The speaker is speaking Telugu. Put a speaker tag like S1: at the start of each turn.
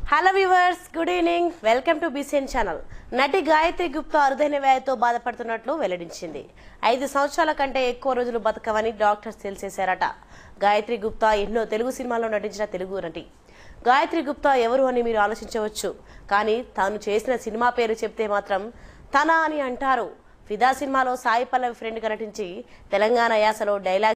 S1: Hello viewers, good evening. Welcome to Bcn Channel. నటి గాయత్రి గుప్తా అరుదైన వ్యాధితో బాధపడుతున్నట్లు వెల్లడించింది. 5 సంవత్సరాల కంటే ఎక్కువ రోజులు బతకవని డాక్టర్స్ తెలిసేశారట. గాయత్రి గుప్తా ఎన్నో తెలుగు సినిమాల్లో నటించిన తెలుగు నటి. గాయత్రి గుప్తా ఎవరు అని మీరు ఆలోచించవచ్చు, కానీ తాను చేసిన సినిమా పేరు చెప్తే మాత్రం తన అని అంటారు. ఫిదా సినిమాలో సాయి పల్లవి ఫ్రెండ్గా నటించి తెలంగాణ యాసలో డైలాగ్